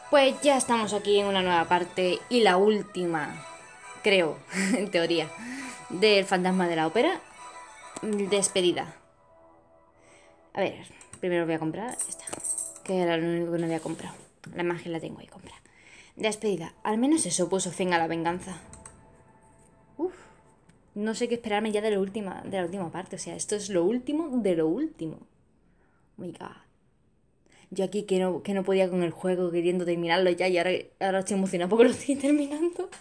Pues ya estamos aquí en una nueva parte y la última, creo, en teoría, del fantasma de la ópera. Despedida. A ver, primero voy a comprar esta, que era lo único que no había comprado. La imagen la tengo ahí comprada. Despedida. Al menos eso puso fin a la venganza. Uf, no sé qué esperarme ya de la última parte. O sea, esto es lo último de lo último. Oh my god. Yo aquí que no podía con el juego, queriendo terminarlo ya, y ahora estoy emocionada porque lo estoy terminando.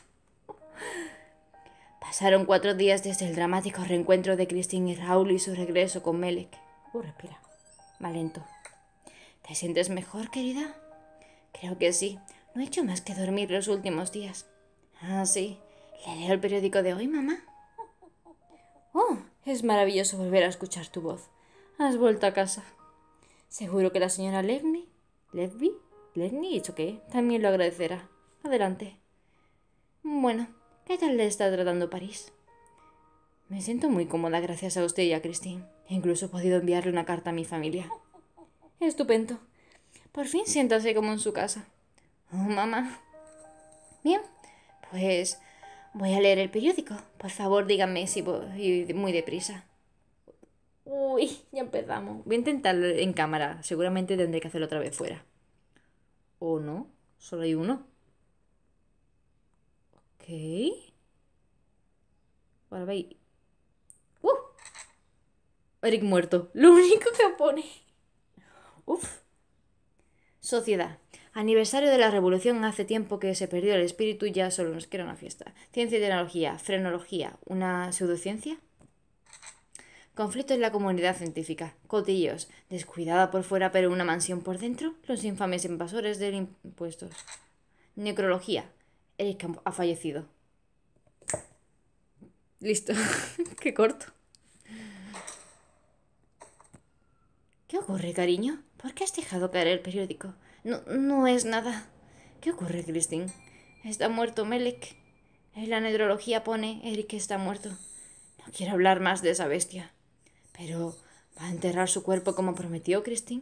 Pasaron 4 días desde el dramático reencuentro de Christine y Raúl y su regreso con Melek. Respira. Va lento. ¿Te sientes mejor, querida? Creo que sí. No he hecho más que dormir los últimos días. Ah, sí. ¿Le leo el periódico de hoy, mamá? Oh, es maravilloso volver a escuchar tu voz. Has vuelto a casa. Seguro que la señora Leslie, ¿eso qué? También lo agradecerá. Adelante. Bueno, ¿qué tal le está tratando París? Me siento muy cómoda gracias a usted y a Christine. Incluso he podido enviarle una carta a mi familia. Estupendo. Por fin siéntase como en su casa. Oh, mamá. Bien, pues voy a leer el periódico. Por favor, díganme si voy muy deprisa. Uy, ya empezamos. Voy a intentarlo en cámara. Seguramente tendré que hacerlo otra vez fuera. ¿O no? Solo hay uno. Ok. Ahora va ahí. ¡Uh! Eric muerto. Lo único que pone. Uf. Sociedad. Aniversario de la revolución. Hace tiempo que se perdió el espíritu y ya solo nos queda una fiesta. Ciencia y tecnología. Frenología. ¿Una pseudociencia? Conflicto en la comunidad científica. Cotillos. Descuidada por fuera pero una mansión por dentro. Los infames invasores de impuestos. Necrología. Eric ha fallecido. Listo. Qué corto. ¿Qué ocurre, cariño? ¿Por qué has dejado caer el periódico? No es nada. ¿Qué ocurre, Christine? Está muerto Melek. En la neurología pone Eric está muerto. No quiero hablar más de esa bestia. Pero, ¿va a enterrar su cuerpo como prometió, Christine?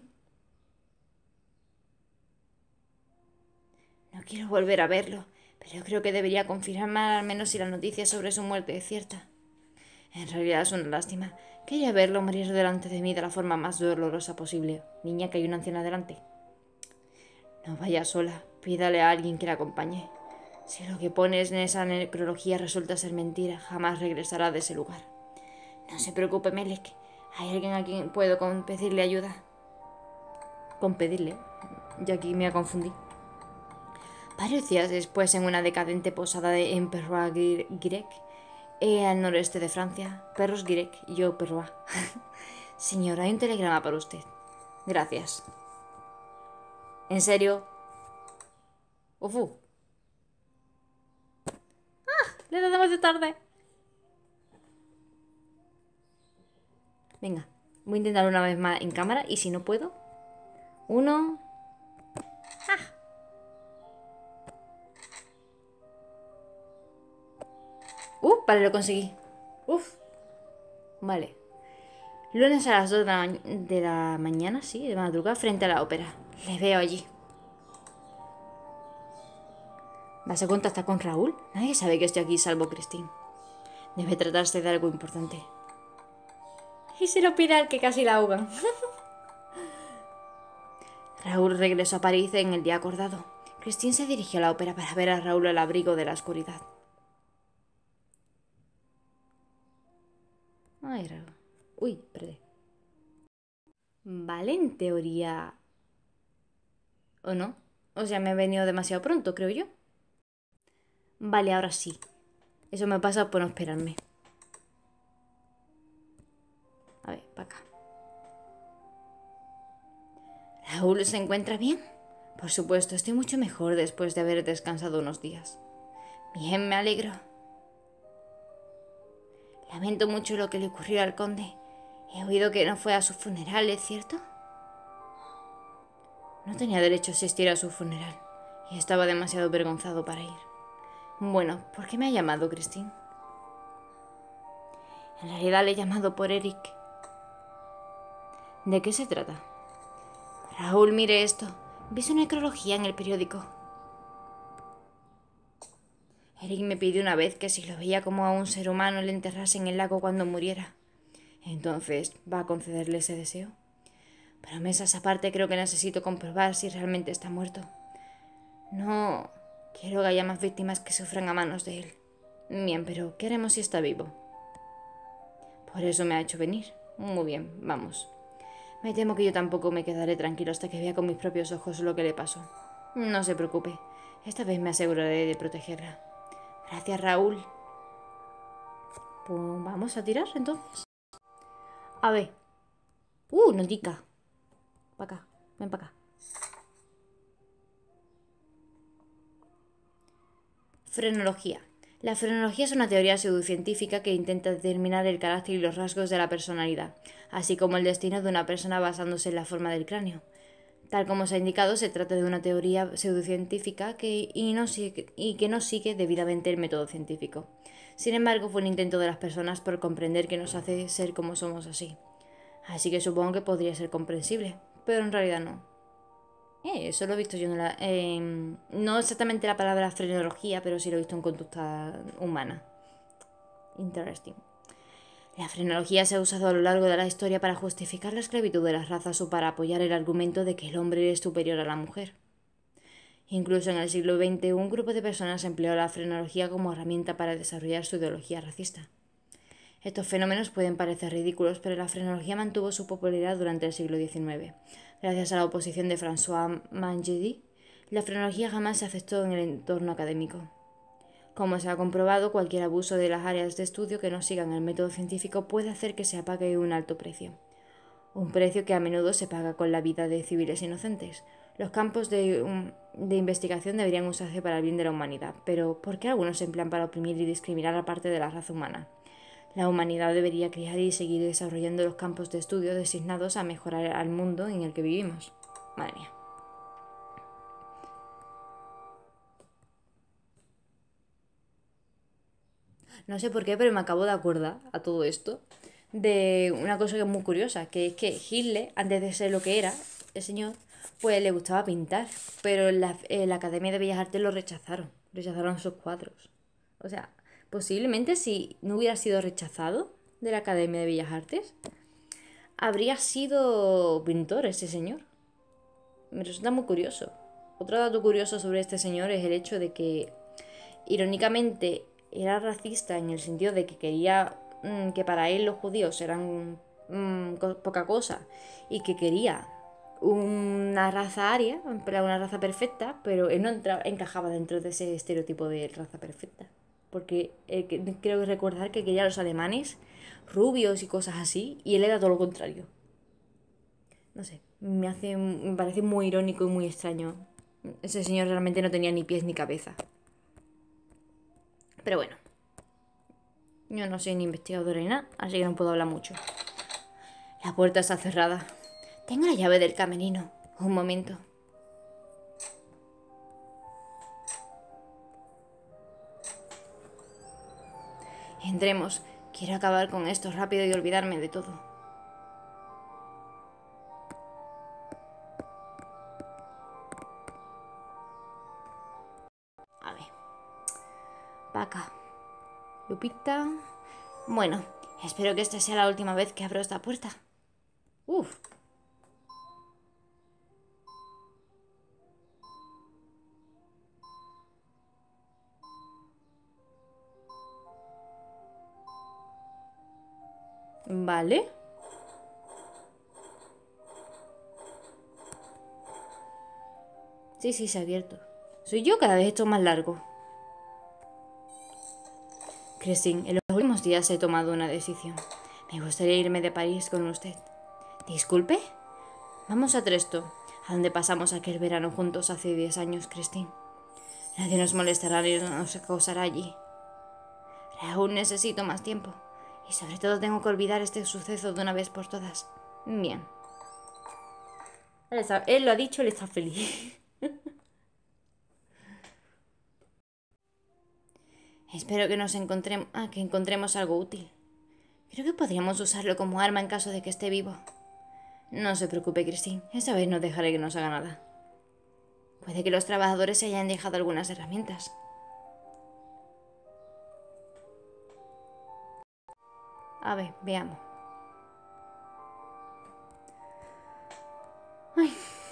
No quiero volver a verlo, pero creo que debería confirmar al menos si la noticia sobre su muerte es cierta. En realidad es una lástima. Quería verlo morir delante de mí de la forma más dolorosa posible. Niña, que hay una anciana delante. No vaya sola. Pídale a alguien que la acompañe. Si lo que pones en esa necrología resulta ser mentira, jamás regresará de ese lugar. No se preocupe, Melek. Hay alguien a quien puedo pedirle ayuda. Con pedirle. Ya aquí me confundí. Varios días después, en una decadente posada en Perrois-Guirec, al noreste de Francia. Perros-Guirec, yo Perrois. Señor, hay un telegrama para usted. Gracias. ¿En serio? Ufu. Le damos de tarde. Venga, voy a intentar una vez más en cámara y si no puedo. Uno. Vale, lo conseguí. Uf. Vale. Lunes a las 2 de la mañana, sí, de madrugada, frente a la ópera. Le veo allí. ¿Vas a contactar con Raúl? Nadie sabe que estoy aquí salvo Christine. Debe tratarse de algo importante. Y se lo pide al que casi la ahogan. Raúl regresó a París en el día acordado. Christine se dirigió a la ópera para ver a Raúl al abrigo de la oscuridad. Ay, Raúl. Uy, perdí. Vale, en teoría. ¿O no? O sea, me he venido demasiado pronto, creo yo. Vale, ahora sí. Eso me pasa por no esperarme. A ver, para acá. ¿Raúl se encuentra bien? Por supuesto, estoy mucho mejor después de haber descansado unos días. Bien, me alegro. Lamento mucho lo que le ocurrió al conde. He oído que no fue a su funeral, ¿es cierto? No tenía derecho a asistir a su funeral y estaba demasiado avergonzado para ir. Bueno, ¿por qué me ha llamado, Christine? En realidad le he llamado por Eric. ¿De qué se trata? Raúl, mire esto. Vi su necrología en el periódico. Eric me pidió una vez que si lo veía como a un ser humano le enterrase en el lago cuando muriera. Entonces, ¿va a concederle ese deseo? Promesas aparte, creo que necesito comprobar si realmente está muerto. No quiero que haya más víctimas que sufran a manos de él. Bien, pero ¿qué haremos si está vivo? Por eso me ha hecho venir. Muy bien, vamos. Me temo que yo tampoco me quedaré tranquilo hasta que vea con mis propios ojos lo que le pasó. No se preocupe, esta vez me aseguraré de protegerla. Gracias, Raúl. Pues vamos a tirar entonces. A ver. Notica. Para acá. Ven para acá. Frenología. La frenología es una teoría pseudocientífica que intenta determinar el carácter y los rasgos de la personalidad, así como el destino de una persona basándose en la forma del cráneo. Tal como se ha indicado, se trata de una teoría pseudocientífica que no sigue debidamente el método científico. Sin embargo, fue un intento de las personas por comprender qué nos hace ser como somos así. Así que supongo que podría ser comprensible, pero en realidad no. Eso lo he visto yo no exactamente la palabra frenología, pero sí lo he visto en conducta humana. Interesting. La frenología se ha usado a lo largo de la historia para justificar la esclavitud de las razas o para apoyar el argumento de que el hombre es superior a la mujer. Incluso en el siglo XX, un grupo de personas empleó la frenología como herramienta para desarrollar su ideología racista. Estos fenómenos pueden parecer ridículos, pero la frenología mantuvo su popularidad durante el siglo XIX. Gracias a la oposición de François Mangedi, la frenología jamás se aceptó en el entorno académico. Como se ha comprobado, cualquier abuso de las áreas de estudio que no sigan el método científico puede hacer que se pague un alto precio. Un precio que a menudo se paga con la vida de civiles inocentes. Los campos de investigación deberían usarse para el bien de la humanidad, pero ¿por qué algunos se emplean para oprimir y discriminar a parte de la raza humana? La humanidad debería crear y seguir desarrollando los campos de estudio designados a mejorar al mundo en el que vivimos. Madre mía. No sé por qué, pero me acabo de acordar a todo esto de una cosa que es muy curiosa, que es que Hitler, antes de ser lo que era, el señor, pues le gustaba pintar, pero en la Academia de Bellas Artes lo rechazaron sus cuadros. O sea, posiblemente si no hubiera sido rechazado de la Academia de Bellas Artes, habría sido pintor ese señor. Me resulta muy curioso. Otro dato curioso sobre este señor es el hecho de que, irónicamente, era racista en el sentido de que quería que para él los judíos eran poca cosa y que quería una raza aria, en plan una raza perfecta, pero él no encajaba dentro de ese estereotipo de raza perfecta. Porque creo que recordar que quería a los alemanes rubios y cosas así, y él era todo lo contrario. No sé, me parece muy irónico y muy extraño. Ese señor realmente no tenía ni pies ni cabeza. Pero bueno, yo no soy ni investigadora ni nada, así que no puedo hablar mucho. La puerta está cerrada. Tengo la llave del camerino. Un momento. Entremos. Quiero acabar con esto rápido y olvidarme de todo. A ver. Vaca. Lupita. Bueno, espero que esta sea la última vez que abro esta puerta. Uf. Vale. Sí, sí, se ha abierto. Soy yo, cada vez esto es más largo. Christine, en los últimos días he tomado una decisión. Me gustaría irme de París con usted. ¿Disculpe? Vamos a Tresto, a donde pasamos aquel verano juntos hace 10 años, Christine. Nadie nos molestará ni nos acosará allí. Aún necesito más tiempo. Y sobre todo tengo que olvidar este suceso de una vez por todas. Bien. Él lo ha dicho, él está feliz. Espero que que encontremos algo útil. Creo que podríamos usarlo como arma en caso de que esté vivo. No se preocupe, Christine. Esta vez no dejaré que nos haga nada. Puede que los trabajadores se hayan dejado algunas herramientas. A ver, veamos. Ay.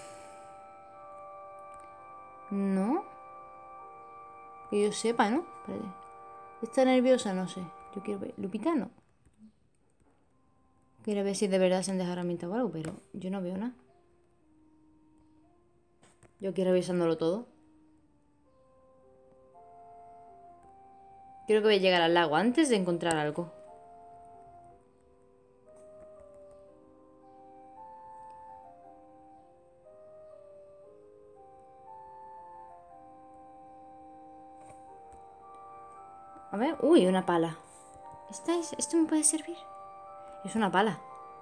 No. Que yo sepa, ¿no? Espérate. ¿Está nerviosa? No sé. Yo quiero ver. ¿Lupita? No. Quiero ver si de verdad se han dejado herramientas o algo, pero yo no veo nada. Yo quiero revisándolo todo. Creo que voy a llegar al lago antes de encontrar algo. A ver. Uy, una pala. ¿Esto me puede servir? Es una pala.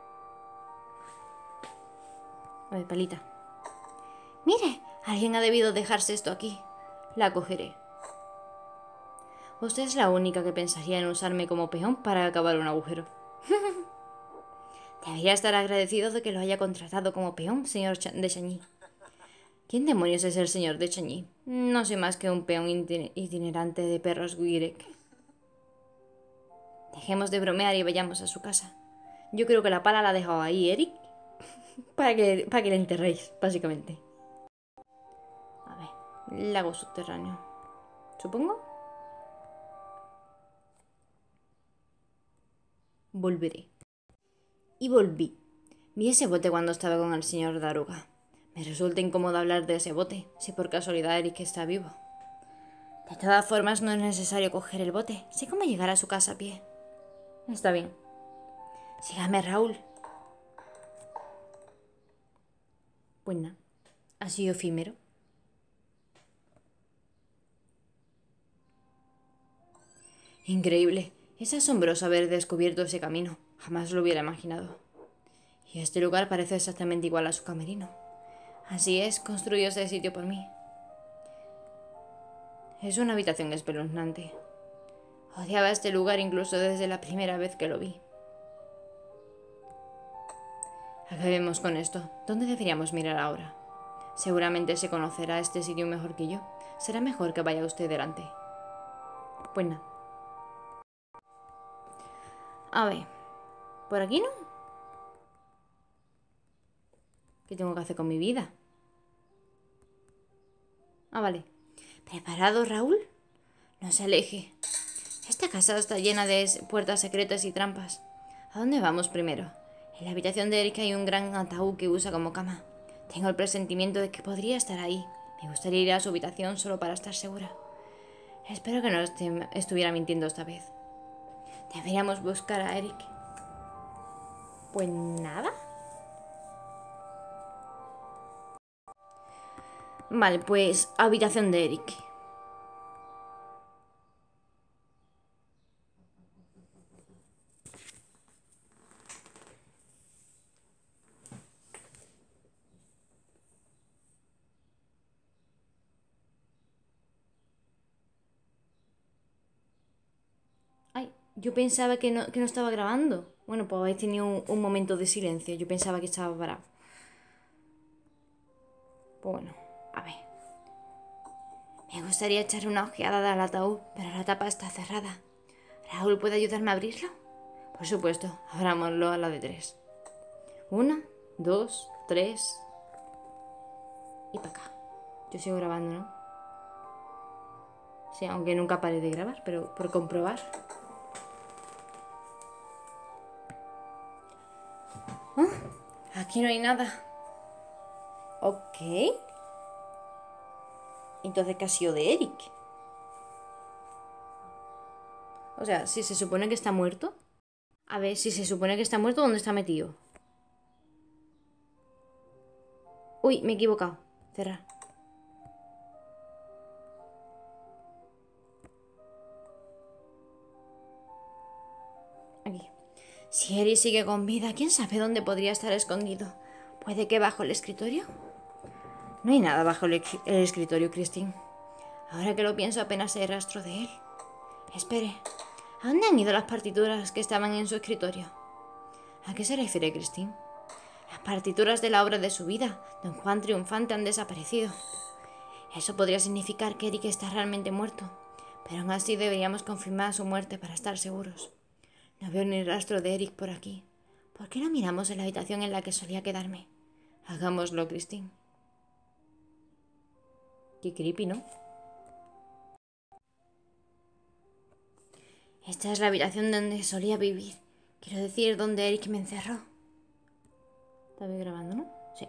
A ver, palita. Mire, alguien ha debido dejarse esto aquí. La cogeré. Usted es la única que pensaría en usarme como peón para acabar un agujero. Debería estar agradecido de que lo haya contratado como peón, señor de Chagny. ¿Quién demonios es el señor de Chagny? No soy más que un peón itinerante de perros Guirec. Dejemos de bromear y vayamos a su casa. Yo creo que la pala la ha dejado ahí, Eric, para que la enterréis, básicamente. A ver, lago subterráneo. ¿Supongo? Volveré. Y volví. Vi ese bote cuando estaba con el señor Daruga. Me resulta incómodo hablar de ese bote, si por casualidad Eric está vivo. De todas formas, no es necesario coger el bote. Sé cómo llegar a su casa a pie. Está bien. Sígame, Raúl. Pues nada, ha sido efímero. Increíble. Es asombroso haber descubierto ese camino. Jamás lo hubiera imaginado. Y este lugar parece exactamente igual a su camerino. Así es, construyó ese sitio por mí. Es una habitación espeluznante. Odiaba este lugar incluso desde la primera vez que lo vi. Acabemos con esto. ¿Dónde deberíamos mirar ahora? Seguramente se conocerá este sitio mejor que yo. Será mejor que vaya usted delante. Pues nada. A ver. ¿Por aquí no? ¿Qué tengo que hacer con mi vida? Ah, vale. ¿Preparado, Raúl? No se aleje. Esta casa está llena de puertas secretas y trampas. ¿A dónde vamos primero? En la habitación de Eric hay un gran ataúd que usa como cama. Tengo el presentimiento de que podría estar ahí. Me gustaría ir a su habitación solo para estar segura. Espero que no estuviera mintiendo esta vez. Deberíamos buscar a Eric. Pues nada. Vale, pues habitación de Eric. Ay, yo pensaba que no estaba grabando. Bueno, pues habéis tenido un momento de silencio. Yo pensaba que estaba parado. Pues bueno, a ver. Me gustaría echar una ojeada al ataúd, pero la tapa está cerrada. ¿Raúl puede ayudarme a abrirlo? Por supuesto, abrámoslo a la de 3. 1, 2, 3. Y para acá. Yo sigo grabando, ¿no? Sí, aunque nunca pare de grabar, pero por comprobar. Aquí no hay nada. Ok. Entonces, ¿qué ha sido de Eric? O sea, si se supone que está muerto. A ver, si se supone que está muerto, ¿dónde está metido? Uy, me he equivocado. Cerrar. Aquí. Si Eric sigue con vida, ¿quién sabe dónde podría estar escondido? ¿Puede que bajo el escritorio? No hay nada bajo el escritorio, Christine. Ahora que lo pienso, apenas hay rastro de él. Espere, ¿a dónde han ido las partituras que estaban en su escritorio? ¿A qué se refiere, Christine? Las partituras de la obra de su vida, Don Juan Triunfante, han desaparecido. Eso podría significar que Eric está realmente muerto, pero aún así deberíamos confirmar su muerte para estar seguros. No veo ni rastro de Eric por aquí. ¿Por qué no miramos en la habitación en la que solía quedarme? Hagámoslo, Christine. Qué creepy, ¿no? Esta es la habitación donde solía vivir. Quiero decir, donde Eric me encerró. ¿Está bien grabando, no? Sí.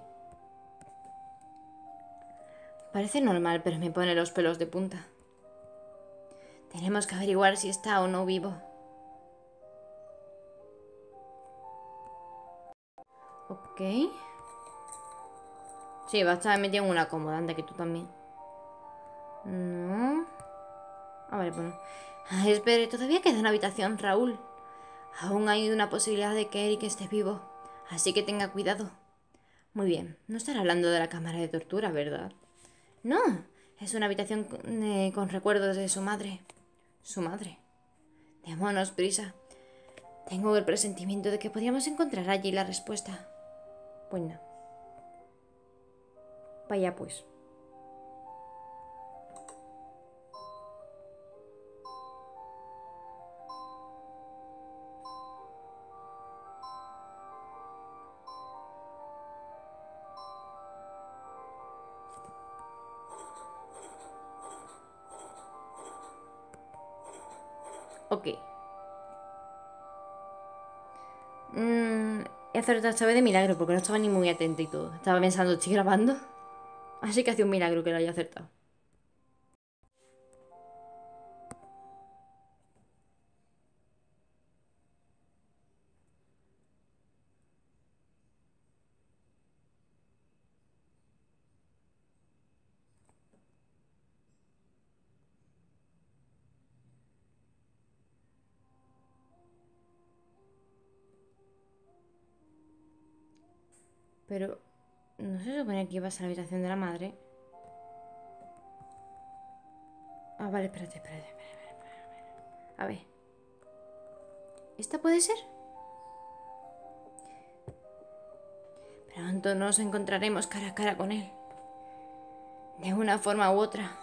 Parece normal, pero me pone los pelos de punta. Tenemos que averiguar si está o no vivo. Ok. Sí, va a estar metido en una cómoda, anda que tú también. No. Ah, vale, bueno. Espere, todavía queda una habitación, Raúl. Aún hay una posibilidad de que Eric esté vivo, así que tenga cuidado. Muy bien, no estará hablando de la cámara de tortura, ¿verdad? No, es una habitación con recuerdos de su madre. Su madre. Démonos prisa. Tengo el presentimiento de que podríamos encontrar allí la respuesta. Pues no. Vaya pues. Ok. He acertado esta vez de milagro porque no estaba ni muy atenta y todo. Estaba pensando, estoy grabando. Así que hace un milagro que lo haya acertado. Pero, ¿no se supone que ibas a la habitación de la madre? Ah, vale, espérate. A ver. ¿Esta puede ser? Pronto nos encontraremos cara a cara con él. De una forma u otra.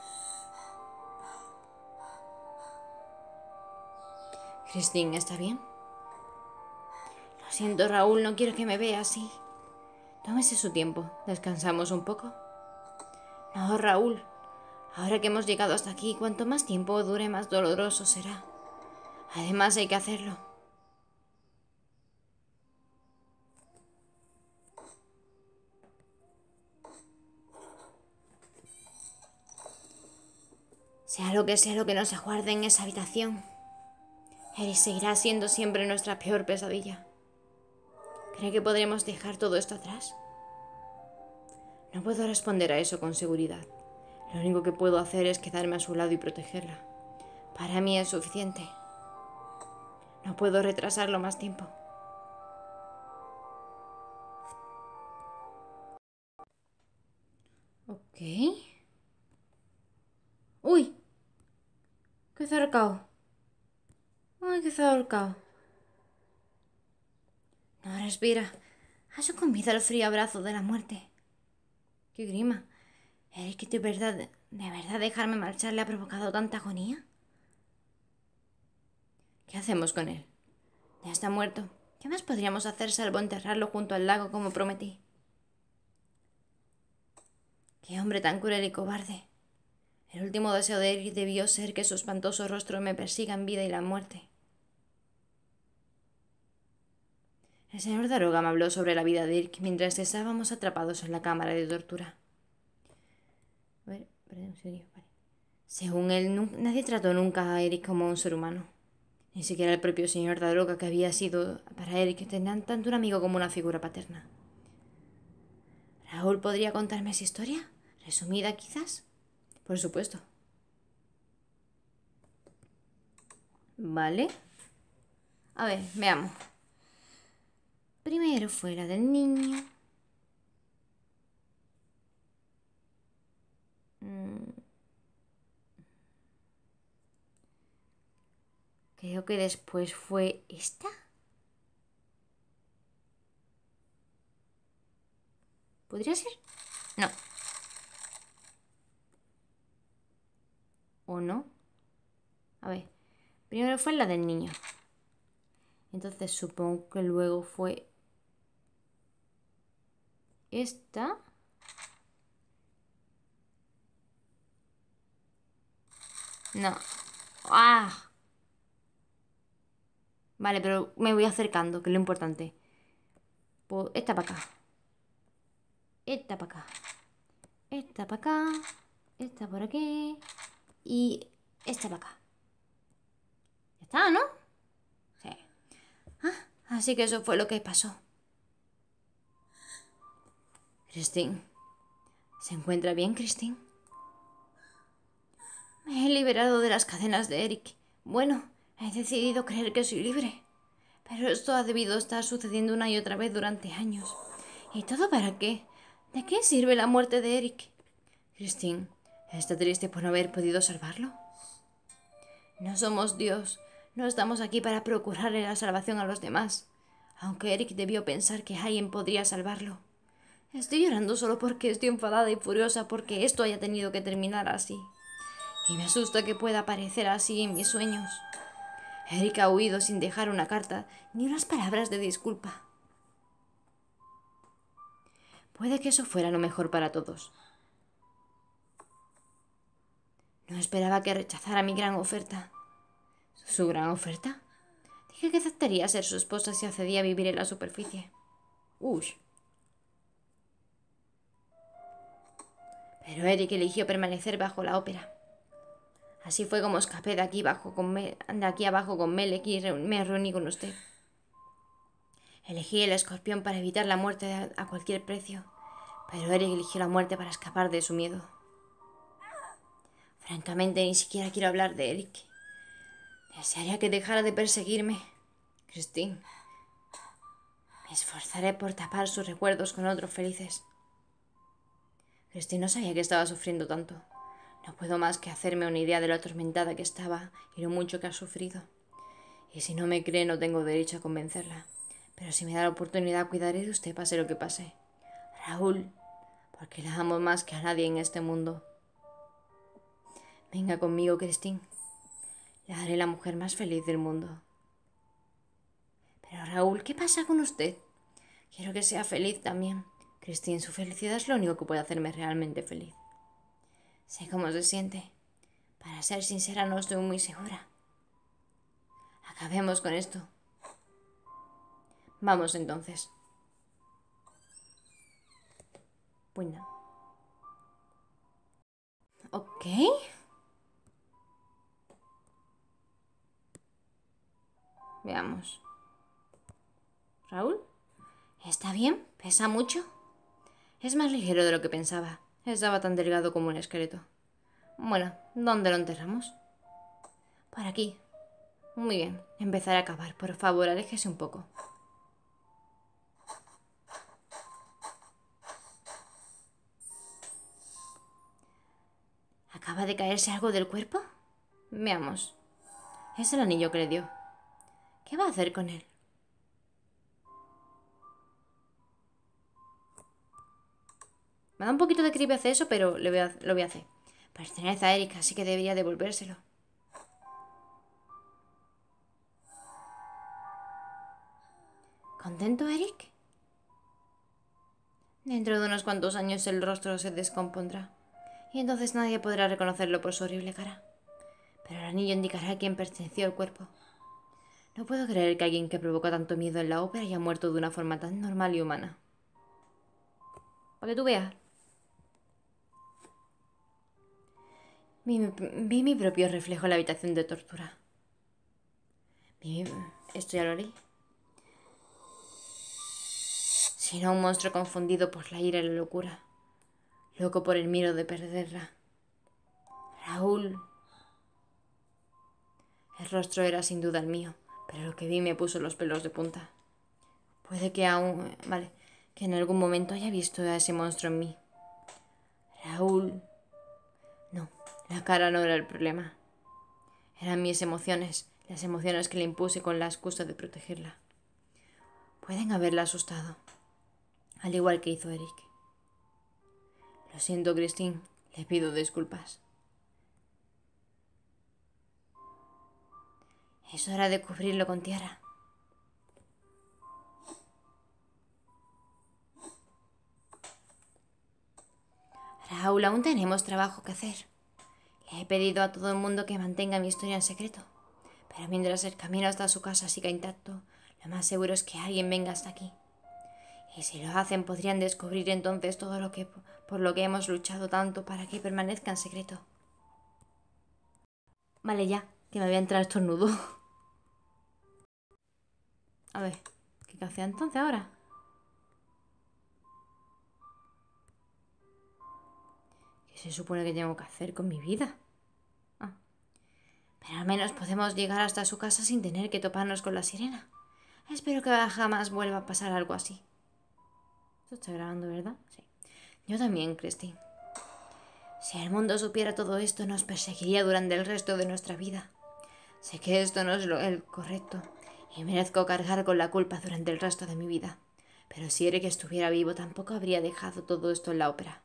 Christine, ¿está bien? Lo siento, Raúl, no quiero que me vea así. Tómese su tiempo. ¿Descansamos un poco? No, Raúl. Ahora que hemos llegado hasta aquí, cuanto más tiempo dure, más doloroso será. Además, hay que hacerlo. Sea lo que nos aguarde en esa habitación, Eric seguirá siendo siempre nuestra peor pesadilla. ¿Cree que podremos dejar todo esto atrás? No puedo responder a eso con seguridad. Lo único que puedo hacer es quedarme a su lado y protegerla. Para mí es suficiente. No puedo retrasarlo más tiempo. Ok. ¡Uy! ¡Qué cercado! ¡Ay, qué ahorcado! No respira. Ha sucumbido al frío abrazo de la muerte. ¡Qué grima! ¿Es que de verdad dejarme marchar le ha provocado tanta agonía? ¿Qué hacemos con él? Ya está muerto. ¿Qué más podríamos hacer salvo enterrarlo junto al lago como prometí? ¡Qué hombre tan cruel y cobarde! El último deseo de Eric debió ser que su espantoso rostro me persiga en vida y la muerte. El señor Daroga me habló sobre la vida de Eric mientras estábamos atrapados en la cámara de tortura. A ver, perdón, en serio, vale. Según él, nadie trató nunca a Eric como un ser humano. Ni siquiera el propio señor Daroga, que había sido para Eric tanto un amigo como una figura paterna. ¿Raúl podría contarme esa historia? ¿Resumida, quizás? Por supuesto. Vale. A ver, veamos. Primero fue la del niño. Creo que después fue esta. ¿Podría ser? No. ¿O no? A ver. Primero fue la del niño. Entonces supongo que luego fue esta. No. ¡Ah! Vale, pero me voy acercando, que es lo importante. Pues esta para acá. Esta para acá. Esta para acá. Esta por aquí. Y esta para acá. Ya está, ¿no? Sí. Así que eso fue lo que pasó. Christine. ¿Se encuentra bien, Christine? Me he liberado de las cadenas de Eric. Bueno, he decidido creer que soy libre. Pero esto ha debido estar sucediendo una y otra vez durante años. ¿Y todo para qué? ¿De qué sirve la muerte de Eric? Christine, ¿está triste por no haber podido salvarlo? No somos Dios. No estamos aquí para procurarle la salvación a los demás. Aunque Eric debió pensar que alguien podría salvarlo. Estoy llorando solo porque estoy enfadada y furiosa porque esto haya tenido que terminar así. Y me asusta que pueda parecer así en mis sueños. Eric ha huido sin dejar una carta ni unas palabras de disculpa. Puede que eso fuera lo mejor para todos. No esperaba que rechazara mi gran oferta. ¿Su gran oferta? Dije que aceptaría ser su esposa si accedía a vivir en la superficie. Uy. Pero Eric eligió permanecer bajo la ópera. Así fue como escapé de aquí abajo con Melek y me reuní con usted. Elegí el escorpión para evitar la muerte a cualquier precio, pero Eric eligió la muerte para escapar de su miedo. Francamente, ni siquiera quiero hablar de Eric. Desearía que dejara de perseguirme. Christine, me esforzaré por tapar sus recuerdos con otros felices. Christine no sabía que estaba sufriendo tanto. No puedo más que hacerme una idea de lo atormentada que estaba y lo mucho que ha sufrido. Y si no me cree, no tengo derecho a convencerla. Pero si me da la oportunidad, cuidaré de usted pase lo que pase. Raúl, porque la amo más que a nadie en este mundo. Venga conmigo, Christine. La haré la mujer más feliz del mundo. Pero Raúl, ¿qué pasa con usted? Quiero que sea feliz también. Christine, su felicidad es lo único que puede hacerme realmente feliz. Sé cómo se siente. Para ser sincera, no estoy muy segura. Acabemos con esto. Vamos entonces. Bueno. Ok. Veamos. ¿Raúl? ¿Está bien? ¿Pesa mucho? Es más ligero de lo que pensaba. Estaba tan delgado como un esqueleto. Bueno, ¿dónde lo enterramos? Por aquí. Muy bien. Empezaré a cavar. Por favor, aléjese un poco. ¿Acaba de caerse algo del cuerpo? Veamos. Es el anillo que le dio. ¿Qué va a hacer con él? Me da un poquito de creepy hacer eso, pero lo voy a hacer. Pertenece a Eric, así que debería devolvérselo. ¿Contento, Eric? Dentro de unos cuantos años el rostro se descompondrá, y entonces nadie podrá reconocerlo por su horrible cara. Pero el anillo indicará a quién perteneció el cuerpo. No puedo creer que alguien que provocó tanto miedo en la ópera haya muerto de una forma tan normal y humana. Para que tú veas. Vi mi propio reflejo en la habitación de tortura. Esto ya lo leí. Sino un monstruo confundido por la ira y la locura. Loco por el miedo de perderla. Raúl. El rostro era sin duda el mío, pero lo que vi me puso los pelos de punta. Puede que aún... Vale, que en algún momento haya visto a ese monstruo en mí. Raúl. No, la cara no era el problema. Eran mis emociones, las emociones que le impuse con la excusa de protegerla. Pueden haberla asustado, al igual que hizo Eric. Lo siento, Christine, le pido disculpas. Es hora de cubrirlo con tierra. Raúl, aún tenemos trabajo que hacer. Le he pedido a todo el mundo que mantenga mi historia en secreto. Pero mientras el camino hasta su casa siga intacto, lo más seguro es que alguien venga hasta aquí. Y si lo hacen, podrían descubrir entonces todo lo que por lo que hemos luchado tanto para que permanezca en secreto. Vale, ya, que me voy a entrar estornudo. A ver, ¿qué hace entonces ahora? ¿Qué se supone que tengo que hacer con mi vida? Ah, pero al menos podemos llegar hasta su casa sin tener que toparnos con la sirena. Espero que jamás vuelva a pasar algo así. Esto está grabando, ¿verdad? Sí. Yo también, Christine. Si el mundo supiera todo esto, nos perseguiría durante el resto de nuestra vida. Sé que esto no es el correcto y merezco cargar con la culpa durante el resto de mi vida. Pero si Eric estuviera vivo, tampoco habría dejado todo esto en la ópera.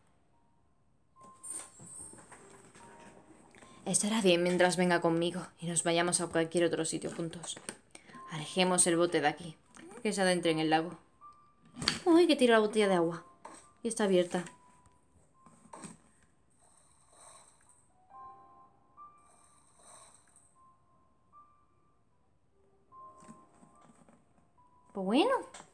Estará bien mientras venga conmigo y nos vayamos a cualquier otro sitio juntos. Alejemos el bote de aquí, que se adentre en el lago. Uy, que tiro la botella de agua. Y está abierta. Pues bueno.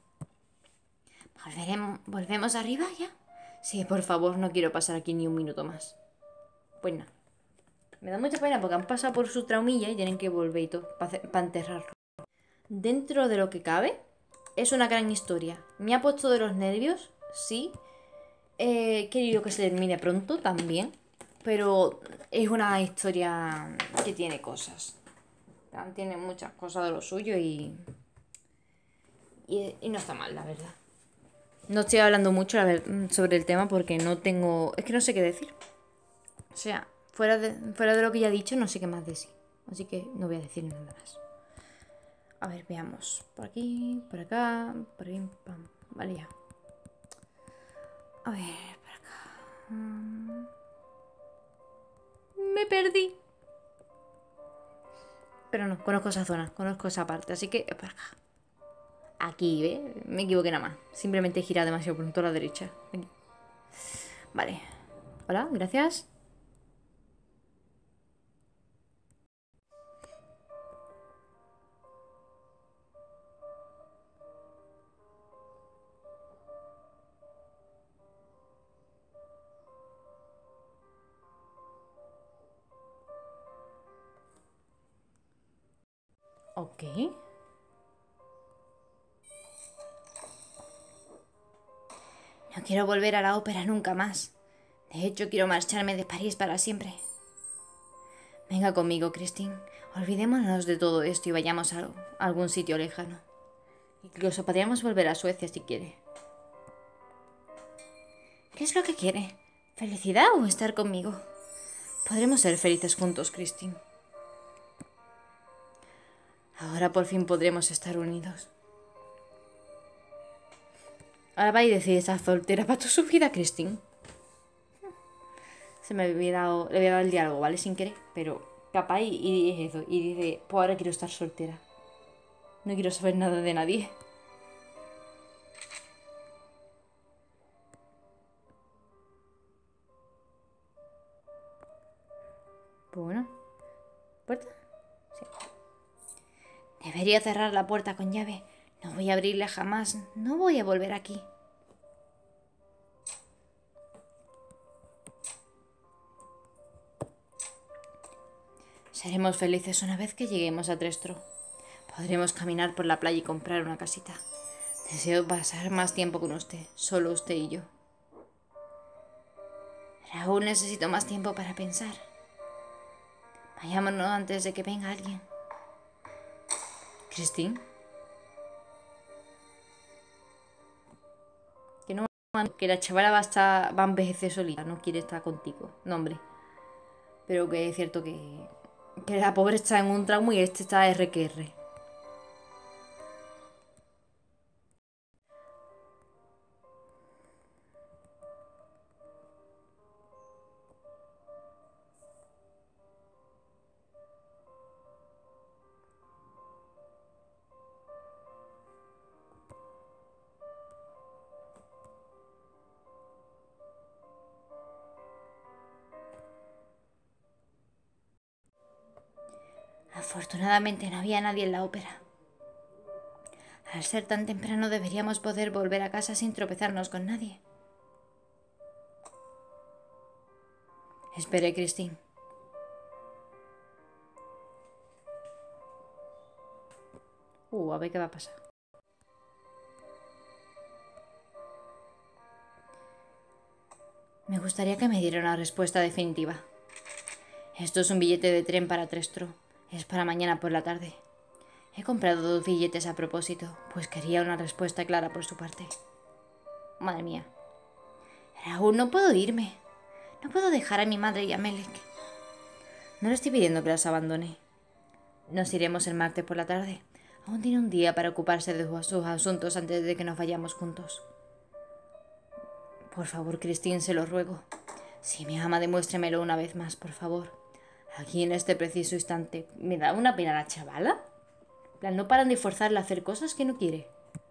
¿Volvemos arriba ya? Sí, por favor, no quiero pasar aquí ni un minuto más. Pues no. Me da mucha pena porque han pasado por su traumilla y tienen que volver y todo para enterrarlo. Dentro de lo que cabe, es una gran historia. Me ha puesto de los nervios, sí. He querido que se termine pronto también. Pero es una historia que tiene cosas. Tiene muchas cosas de lo suyo y no está mal, la verdad. No estoy hablando mucho sobre el tema porque no tengo... Es que no sé qué decir. O sea, fuera de lo que ya he dicho, no sé qué más decir. Así que no voy a decir nada más. A ver, veamos. Por aquí, por acá, por ahí, pam. Vale, ya. A ver, por acá. Me perdí. Pero no, conozco esa zona, conozco esa parte, así que es por acá. Aquí, ¿ve? Me equivoqué nada más. Simplemente he girado demasiado pronto a la derecha. Aquí. Vale. Hola, gracias. Ok. No quiero volver a la ópera nunca más. De hecho, quiero marcharme de París para siempre. Venga conmigo, Christine. Olvidémonos de todo esto y vayamos a algún sitio lejano. Incluso podríamos volver a Suecia si quiere. ¿Qué es lo que quiere? ¿Felicidad o estar conmigo? Podremos ser felices juntos, Christine. Ahora por fin podremos estar unidos. Ahora va y decide estar soltera para toda su vida, Christine. Le había dado el diálogo, ¿vale? Sin querer, pero capaz y dice eso. Y dice, pues ahora quiero estar soltera. No quiero saber nada de nadie. Pues bueno. ¿Puerta? Sí. Debería cerrar la puerta con llave. No voy a abrirla jamás. No voy a volver aquí. Seremos felices una vez que lleguemos a Trestro. Podremos caminar por la playa y comprar una casita. Deseo pasar más tiempo con usted, solo usted y yo. Raúl, necesito más tiempo para pensar. Vayámonos antes de que venga alguien. Christine. Que no, que la chavala va a envejecer solita, no quiere estar contigo. No, hombre. Pero que es cierto que la pobre está en un trauma y este está R que R. Afortunadamente no había nadie en la ópera. Al ser tan temprano deberíamos poder volver a casa sin tropezarnos con nadie. Esperé, Christine. A ver qué va a pasar. Me gustaría que me diera una respuesta definitiva. Esto es un billete de tren para Trestro. Es para mañana por la tarde. He comprado 2 billetes a propósito, pues quería una respuesta clara por su parte. Madre mía. Raúl, no puedo irme. No puedo dejar a mi madre y a Melek. No le estoy pidiendo que las abandone. Nos iremos el martes por la tarde. Aún tiene un día para ocuparse de sus asuntos antes de que nos vayamos juntos. Por favor, Christine, se lo ruego. Si me ama, demuéstremelo una vez más, por favor. Aquí en este preciso instante. ¿Me da una pena la chavala? No paran de forzarla a hacer cosas que no quiere.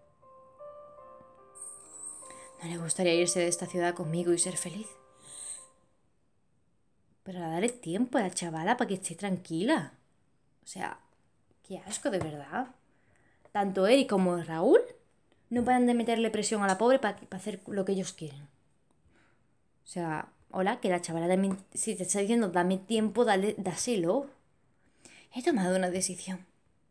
¿No le gustaría irse de esta ciudad conmigo y ser feliz? Pero darle tiempo a la chavala para que esté tranquila. O sea, qué asco de verdad. Tanto él como Raúl no paran de meterle presión a la pobre para hacer lo que ellos quieren. O sea, hola, que la chavala también, si te está diciendo dame tiempo, dáselo. He tomado una decisión.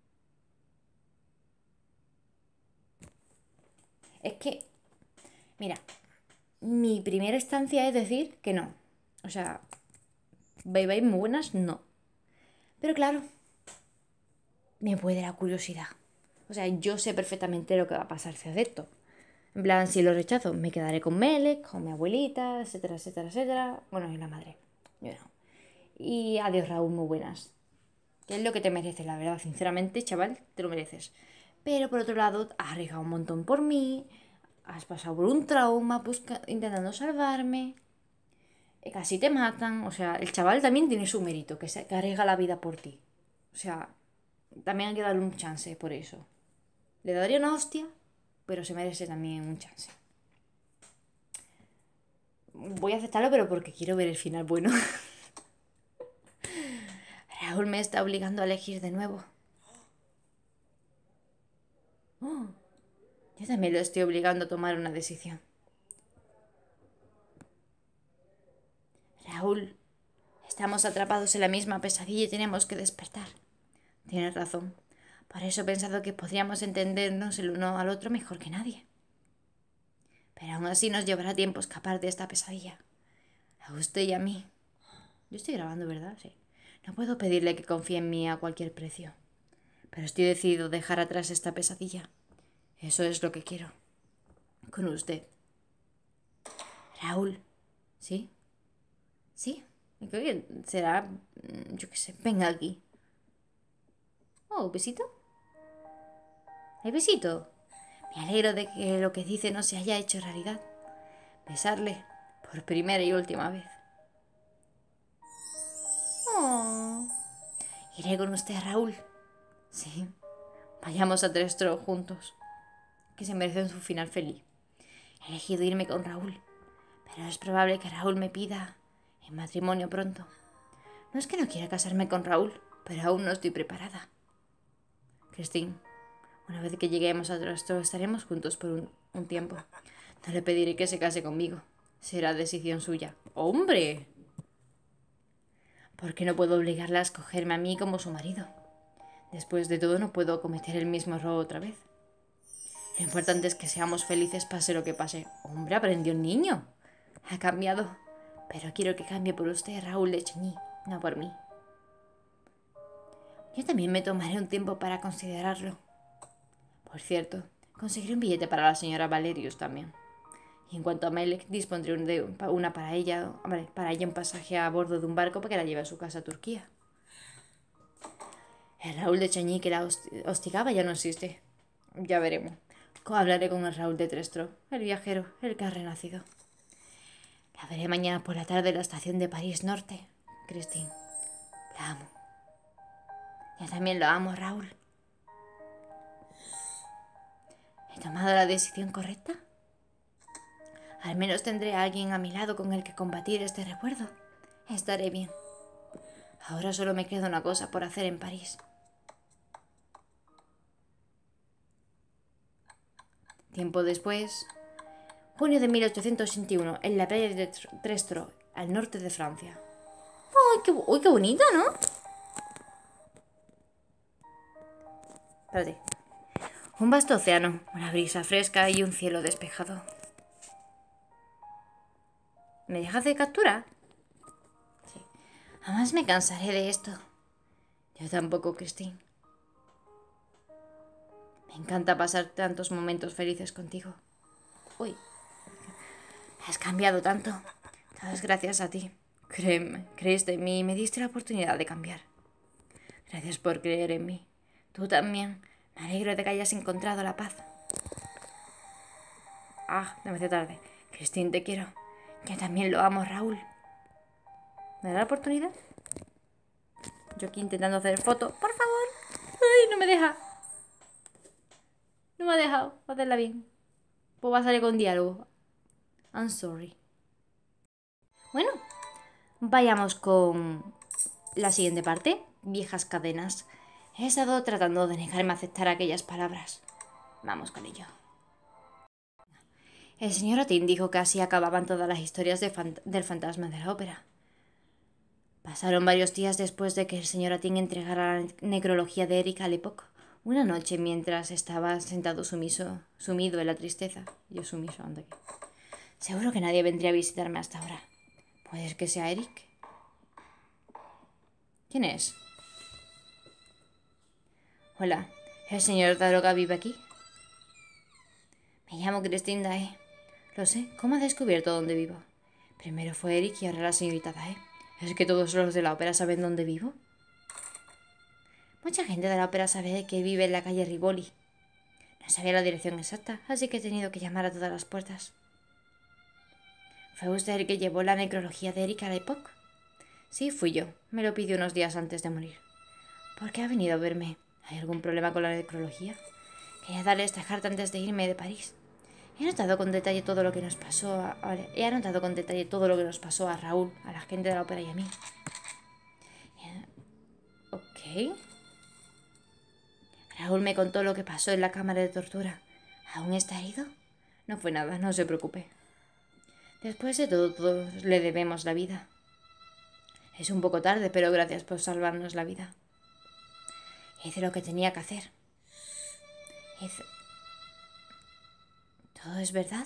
Es que, mira, mi primera instancia es decir que no. O sea, bye muy buenas, no. Pero claro, me puede dar curiosidad. O sea, yo sé perfectamente lo que va a pasar si acepto. En plan, si lo rechazo, me quedaré con Melek, con mi abuelita, etcétera, etcétera, etcétera. Bueno, y la madre. Yo no. Y adiós, Raúl, muy buenas. Que es lo que te mereces, la verdad. Sinceramente, chaval, te lo mereces. Pero por otro lado, has arriesgado un montón por mí. Has pasado por un trauma intentando salvarme. Casi te matan. O sea, el chaval también tiene su mérito, que arriesga la vida por ti. O sea, también hay que darle un chance por eso. Le daría una hostia, pero se merece también un chance. Voy a aceptarlo, pero porque quiero ver el final bueno. Raúl me está obligando a elegir de nuevo. Yo también lo estoy obligando a tomar una decisión. Raúl, estamos atrapados en la misma pesadilla y tenemos que despertar. Tienes razón. Por eso he pensado que podríamos entendernos el uno al otro mejor que nadie. Pero aún así nos llevará tiempo escapar de esta pesadilla. A usted y a mí. Yo estoy grabando, ¿verdad? Sí. No puedo pedirle que confíe en mí a cualquier precio. Pero estoy decidido a dejar atrás esta pesadilla. Eso es lo que quiero. Con usted. Raúl. ¿Sí? ¿Sí? Creo que será... Yo qué sé. Venga aquí. Oh, ¿besito? ¿Hay besito? Me alegro de que lo que dice no se haya hecho realidad. Besarle por primera y última vez. Oh. Iré con usted, Raúl. Sí. Vayamos a Trestro juntos. Que se merecen su final feliz. He elegido irme con Raúl. Pero es probable que Raúl me pida en matrimonio pronto. No es que no quiera casarme con Raúl, pero aún no estoy preparada. Christine, una vez que lleguemos a Trestro estaremos juntos por un tiempo. No le pediré que se case conmigo. Será decisión suya. ¡Hombre! ¿Por qué no puedo obligarla a escogerme a mí como su marido? Después de todo no puedo cometer el mismo error otra vez. Lo importante es que seamos felices pase lo que pase. Hombre, aprendió el niño. Ha cambiado. Pero quiero que cambie por usted, Raúl de Chagny, no por mí. Yo también me tomaré un tiempo para considerarlo. Por cierto, conseguiré un billete para la señora Valerius también. Y en cuanto a Melek, dispondré una para ella un pasaje a bordo de un barco para que la lleve a su casa a Turquía. El Raúl de Chagny que la hostigaba ya no existe. Ya veremos. Hablaré con el Raúl de Trestro, el viajero, el que ha renacido. La veré mañana por la tarde en la estación de París Norte. Christine, la amo. Yo también lo amo, Raúl. ¿He tomado la decisión correcta? Al menos tendré a alguien a mi lado con el que combatir este recuerdo. Estaré bien. Ahora solo me queda una cosa por hacer en París. Tiempo después, junio de 1881, en la playa de Trestro, al norte de Francia. ¡Uy, qué bonita, ¿no? Espérate. Un vasto océano, una brisa fresca y un cielo despejado. ¿Me dejas de captura? Sí. Jamás me cansaré de esto. Yo tampoco, Christine. Me encanta pasar tantos momentos felices contigo. Uy, has cambiado tanto. Todo es gracias a ti. Créeme, creíste en mí y me diste la oportunidad de cambiar. Gracias por creer en mí. Tú también. Me alegro de que hayas encontrado la paz. Demasiado tarde. Christine, te quiero. Yo también lo amo, Raúl. ¿Me da la oportunidad? Yo aquí intentando hacer foto. ¡Por favor! ¡Ay, no me deja! No me ha dejado hacerla bien. Pues va a salir con diálogo. I'm sorry. Bueno, vayamos con la siguiente parte. Viejas cadenas. He estado tratando de negarme a aceptar aquellas palabras. Vamos con ello. El señor Otin dijo que así acababan todas las historias del fantasma de la ópera. Pasaron varios días después de que el señor Otin entregara la necrología de Eric a Lepoc. Una noche, mientras estaba sentado sumido en la tristeza. Yo sumiso, anda aquí. Seguro que nadie vendría a visitarme hasta ahora. ¿Puede que sea Eric? ¿Quién es? Hola, ¿el señor Daroga vive aquí? Me llamo Christine Dae. Lo sé, ¿cómo ha descubierto dónde vivo? Primero fue Eric y ahora la señorita Dae. ¿Es que todos los de la ópera saben dónde vivo? Mucha gente de la ópera sabe que vive en la calle Rivoli. No sabía la dirección exacta, así que he tenido que llamar a todas las puertas. ¿Fue usted el que llevó la necrología de Eric a la época? Sí, fui yo. Me lo pidió unos días antes de morir. ¿Por qué ha venido a verme? ¿Hay algún problema con la necrología? Quería darle esta carta antes de irme de París. He anotado con detalle todo lo que nos pasó a Raúl, a la gente de la ópera y a mí. Ok. Raúl me contó lo que pasó en la cámara de tortura. ¿Aún está herido? No fue nada, no se preocupe. Después de todo, todos le debemos la vida. Es un poco tarde, pero gracias por salvarnos la vida. Hice lo que tenía que hacer. ¿Todo es verdad?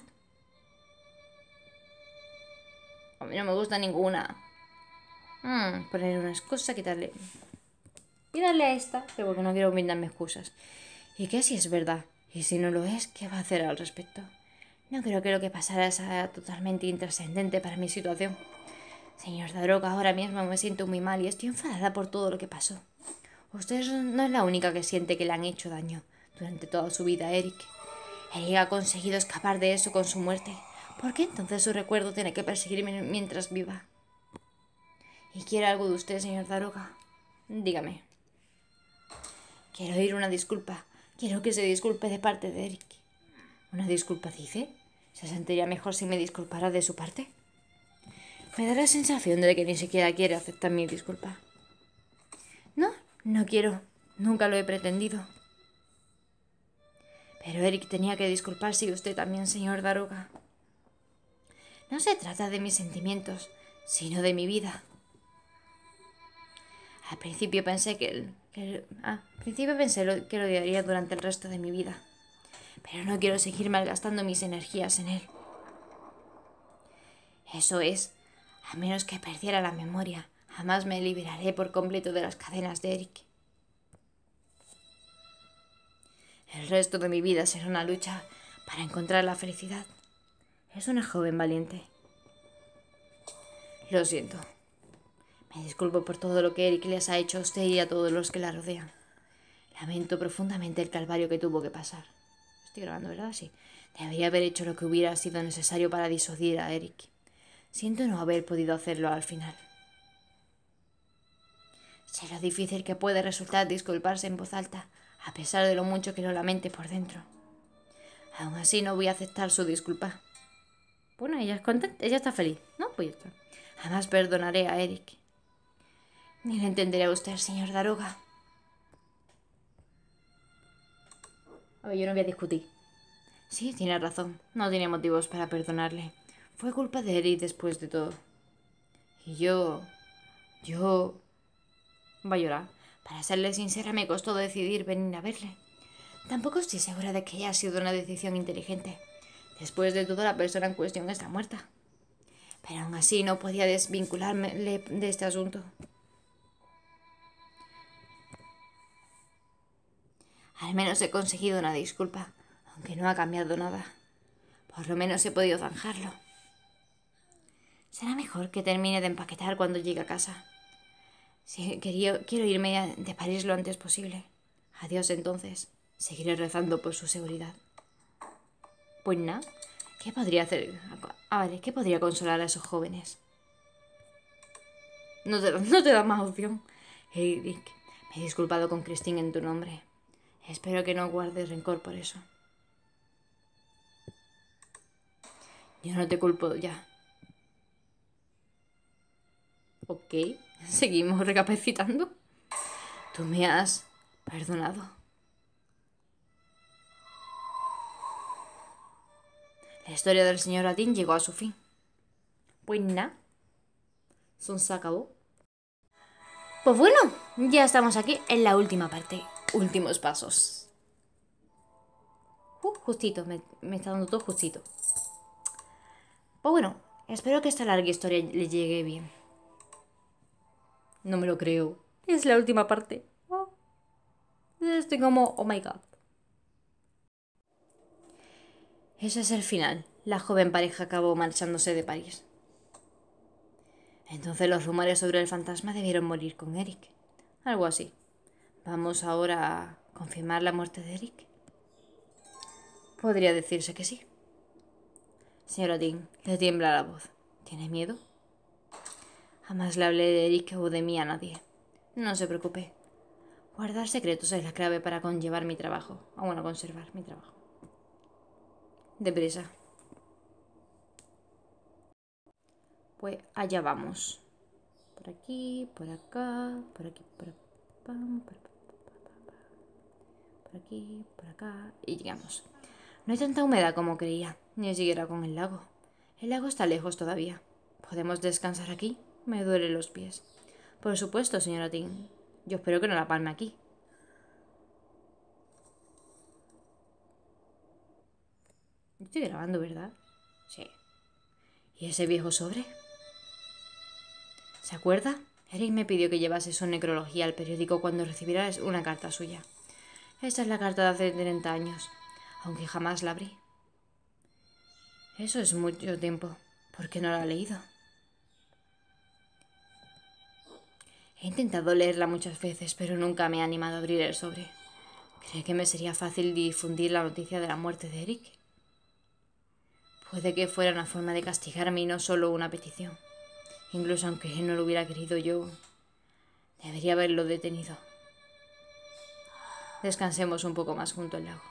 A mí no me gusta ninguna. Poner una excusa, quitarle... Y darle a esta, pero porque no quiero brindarme excusas. ¿Y qué si es verdad? Y si no lo es, ¿qué va a hacer al respecto? No creo que lo que pasara sea totalmente intrascendente para mi situación. Señor Daroga, ahora mismo me siento muy mal y estoy enfadada por todo lo que pasó. Usted no es la única que siente que le han hecho daño durante toda su vida, Eric. Eric ha conseguido escapar de eso con su muerte. ¿Por qué entonces su recuerdo tiene que perseguirme mientras viva? ¿Y quiere algo de usted, señor Daroga? Dígame. Quiero oír una disculpa. Quiero que se disculpe de parte de Eric. ¿Una disculpa, dice? ¿Se sentiría mejor si me disculpara de su parte? Me da la sensación de que ni siquiera quiere aceptar mi disculpa. No, no quiero. Nunca lo he pretendido. Pero Eric tenía que disculparse y usted también, señor Daroga. No se trata de mis sentimientos, sino de mi vida. Al principio pensé que lo odiaría durante el resto de mi vida. Pero no quiero seguir malgastando mis energías en él. Eso es, a menos que perdiera la memoria, jamás me liberaré por completo de las cadenas de Eric. El resto de mi vida será una lucha para encontrar la felicidad. Es una joven valiente. Lo siento. Me disculpo por todo lo que Eric les ha hecho a usted y a todos los que la rodean. Lamento profundamente el calvario que tuvo que pasar. Estoy grabando, ¿verdad? Sí. Debería haber hecho lo que hubiera sido necesario para disuadir a Eric. Siento no haber podido hacerlo al final. Sé lo difícil que puede resultar disculparse en voz alta, a pesar de lo mucho que lo lamente por dentro. Aún así no voy a aceptar su disculpa. Bueno, ella es contenta, ella está feliz, ¿no? Pues ya está. Jamás perdonaré a Eric. Ni lo entenderá usted, señor Daroga. A ver, yo no voy a discutir. Sí, tiene razón. No tiene motivos para perdonarle. Fue culpa de Eric después de todo. Y yo... Va a llorar. Para serle sincera, me costó decidir venir a verle. Tampoco estoy segura de que haya sido una decisión inteligente. Después de todo, la persona en cuestión está muerta. Pero aún así no podía desvincularme de este asunto. Al menos he conseguido una disculpa, aunque no ha cambiado nada. Por lo menos he podido zanjarlo. Será mejor que termine de empaquetar cuando llegue a casa. Sí, quiero irme de París lo antes posible. Adiós entonces. Seguiré rezando por su seguridad. Pues nada, ¿qué podría hacer? Vale, ¿qué podría consolar a esos jóvenes? No te da más opción. Hey, Rick, me he disculpado con Christine en tu nombre. Espero que no guardes rencor por eso. Yo no te culpo ya. Ok, seguimos recapacitando. Tú me has perdonado. La historia del señor Latín llegó a su fin. Pues nada, se acabó. Pues bueno, ya estamos aquí en la última parte. Últimos pasos. Justito, me está dando todo justito. Pues bueno, espero que esta larga historia le llegue bien. No me lo creo. Es la última parte. Estoy como, oh my god. Ese es el final. La joven pareja acabó marchándose de París. Entonces los rumores sobre el fantasma debieron morir con Eric. Algo así. ¿Vamos ahora a confirmar la muerte de Eric? Podría decirse que sí. Señora Dean, le tiembla la voz. ¿Tiene miedo? Jamás le hablé de Eric o de mí a nadie. No se preocupe. Guardar secretos es la clave para conllevar mi trabajo. Conservar mi trabajo. Deprisa. Pues allá vamos. Por aquí, por acá, por aquí, por acá, por aquí, por acá. Y llegamos. No hay tanta humedad como creía, ni siquiera con el lago. El lago está lejos todavía. ¿Podemos descansar aquí? Me duelen los pies. Por supuesto, señora Ting. Yo espero que no la palme aquí. Estoy grabando, ¿verdad? Sí. ¿Y ese viejo sobre? ¿Se acuerda? Eric me pidió que llevase su necrología al periódico cuando recibiera una carta suya. Esta es la carta de hace 30 años, aunque jamás la abrí. Eso es mucho tiempo. ¿Por qué no la ha leído? He intentado leerla muchas veces, pero nunca me he animado a abrir el sobre. ¿Cree que me sería fácil difundir la noticia de la muerte de Eric? Puede que fuera una forma de castigarme y no solo una petición. Incluso aunque él no lo hubiera querido yo, debería haberlo detenido. Descansemos un poco más junto al lago.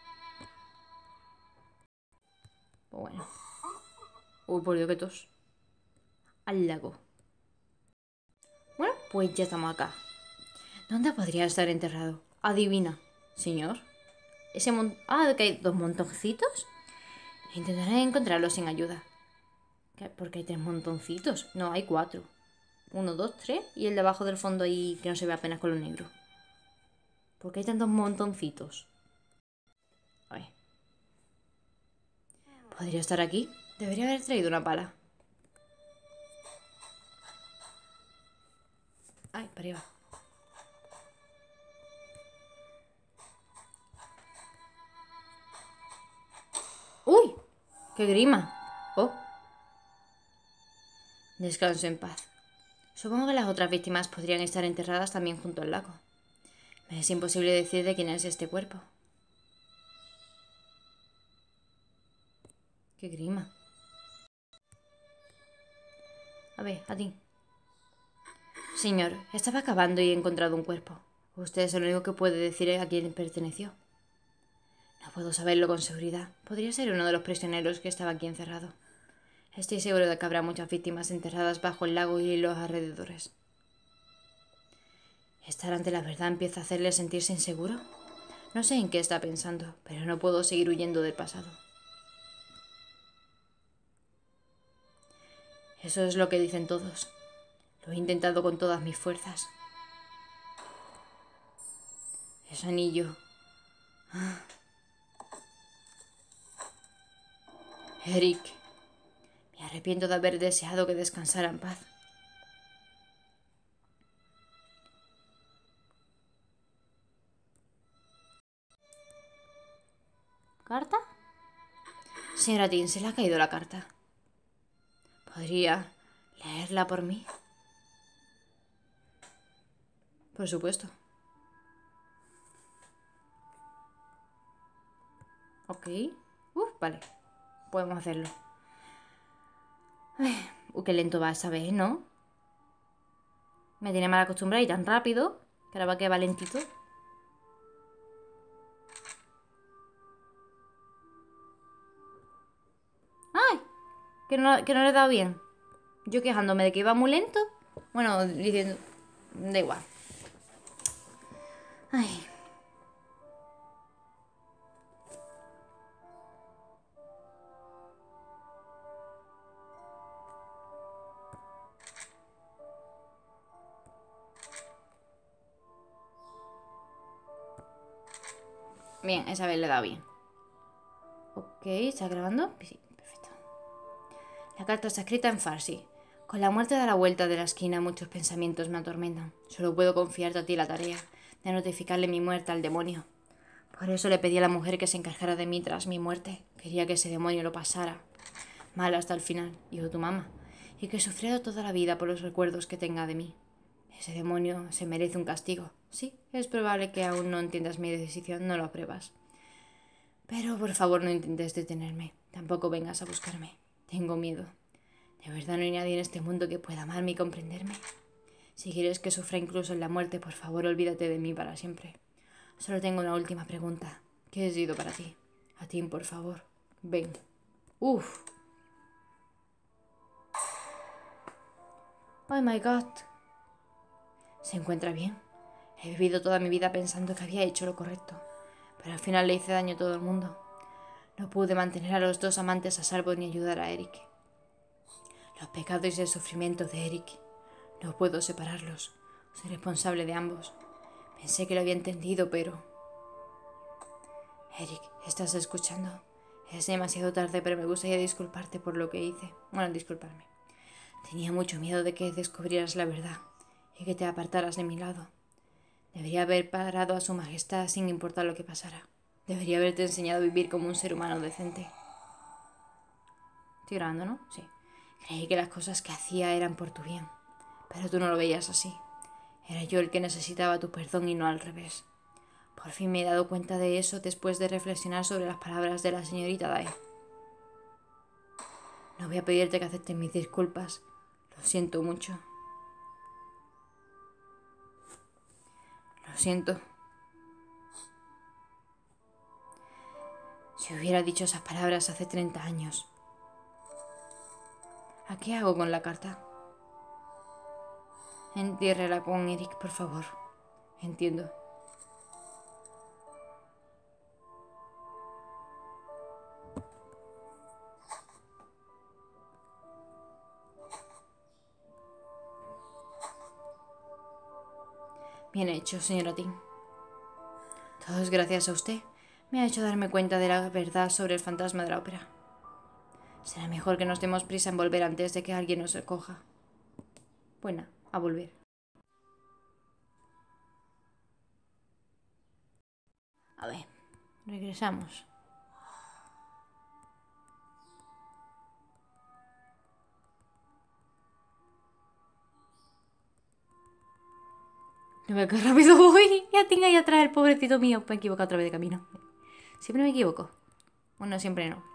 Bueno. Uy, por Dios, que tos. Al lago. Bueno, pues ya estamos acá. ¿Dónde podría estar enterrado? Adivina, señor. Que hay dos montoncitos. Intentaré encontrarlo sin ayuda. ¿Por qué hay tres montoncitos? No, hay cuatro. Uno, dos, tres. Y el de abajo del fondo ahí que no se ve apenas con lo negro. ¿Por qué hay tantos montoncitos? A ver. ¿Podría estar aquí? Debería haber traído una pala. Ay, para arriba. ¡Uy! ¡Qué grima! Oh. Descanso en paz. Supongo que las otras víctimas podrían estar enterradas también junto al lago. Me es imposible decir de quién es este cuerpo. ¡Qué grima! A ver, a ti. Señor, estaba cavando y he encontrado un cuerpo. Usted es el único que puede decir a quién perteneció. No puedo saberlo con seguridad. Podría ser uno de los prisioneros que estaba aquí encerrado. Estoy seguro de que habrá muchas víctimas enterradas bajo el lago y los alrededores. ¿Estar ante la verdad empieza a hacerle sentirse inseguro? No sé en qué está pensando, pero no puedo seguir huyendo del pasado. Eso es lo que dicen todos. Lo he intentado con todas mis fuerzas. Ese anillo. Eric, me arrepiento de haber deseado que descansara en paz. ¿Carta? Señora Tin, se le ha caído la carta. ¿Podría leerla por mí? Por supuesto. Ok. Vale. Podemos hacerlo. Qué lento va esa vez, ¿no? Me tiene mal acostumbrada y tan rápido que ahora va que va lentito. ¡Ay! Que no le he dado bien. Yo quejándome de que iba muy lento. Bueno, diciendo... Da igual. Ay. Bien, esa vez le he dado bien. Ok, ¿está grabando? Sí, perfecto. La carta está escrita en farsi. Con la muerte a la vuelta de la esquina, muchos pensamientos me atormentan. Solo puedo confiarte a ti la tarea de notificarle mi muerte al demonio. Por eso le pedí a la mujer que se encargara de mí tras mi muerte. Quería que ese demonio lo pasara mal hasta el final, hijo de tu mamá, y que sufriera toda la vida por los recuerdos que tenga de mí. Ese demonio se merece un castigo. Sí, es probable que aún no entiendas mi decisión, no lo apruebas. Pero por favor no intentes detenerme. Tampoco vengas a buscarme. Tengo miedo. De verdad no hay nadie en este mundo que pueda amarme y comprenderme. Si quieres que sufra incluso en la muerte, por favor olvídate de mí para siempre. Solo tengo una última pregunta. ¿Qué he sido para ti? A ti, por favor. Ven. Uf. Oh my god. ¿Se encuentra bien? He vivido toda mi vida pensando que había hecho lo correcto, pero al final le hice daño a todo el mundo. No pude mantener a los dos amantes a salvo ni ayudar a Eric. Los pecados y el sufrimiento de Eric. No puedo separarlos. Soy responsable de ambos. Pensé que lo había entendido, pero... Eric, ¿estás escuchando? Es demasiado tarde, pero me gustaría disculparte por lo que hice. Bueno, disculparme. Tenía mucho miedo de que descubrieras la verdad y que te apartaras de mi lado. Debería haber parado a su majestad sin importar lo que pasara. Debería haberte enseñado a vivir como un ser humano decente. Estoy grabando, ¿no? Sí. Creí que las cosas que hacía eran por tu bien, pero tú no lo veías así. Era yo el que necesitaba tu perdón y no al revés. Por fin me he dado cuenta de eso después de reflexionar sobre las palabras de la señorita Dai. No voy a pedirte que aceptes mis disculpas. Lo siento mucho. Lo siento. Si hubiera dicho esas palabras hace 30 años. ¿A qué hago con la carta? Entiérrela con Eric, por favor. Entiendo. Bien hecho, señora Ting. Todo es gracias a usted. Me ha hecho darme cuenta de la verdad sobre el fantasma de la ópera. Será mejor que nos demos prisa en volver antes de que alguien nos recoja. Buena, a volver. A ver, regresamos. No me qué rápido voy. Ya tengo ahí atrás el pobrecito mío. Me he equivocado otra vez de camino. Siempre me equivoco. Bueno, siempre no.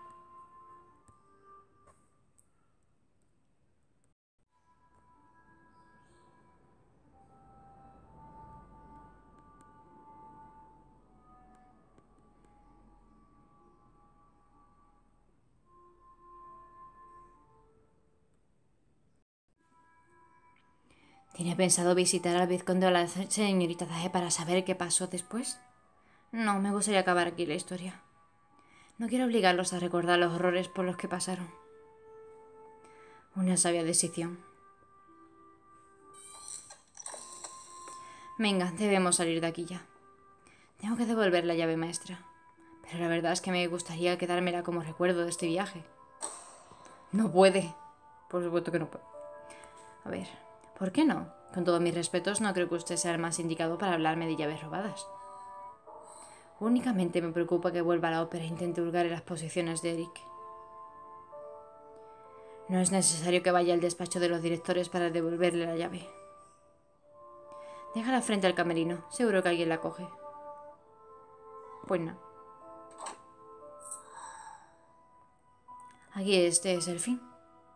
¿Tiene pensado visitar al vizconde o a la señorita Dae para saber qué pasó después? No, me gustaría acabar aquí la historia. No quiero obligarlos a recordar los horrores por los que pasaron. Una sabia decisión. Venga, debemos salir de aquí ya. Tengo que devolver la llave maestra. Pero la verdad es que me gustaría quedármela como recuerdo de este viaje. No puede. Por supuesto que no puede. A ver, ¿por qué no? Con todos mis respetos, no creo que usted sea el más indicado para hablarme de llaves robadas. Únicamente me preocupa que vuelva a la ópera e intente hurgar en las posesiones de Eric. No es necesario que vaya al despacho de los directores para devolverle la llave. Déjala frente al camerino, seguro que alguien la coge. Pues no. Aquí este es el fin.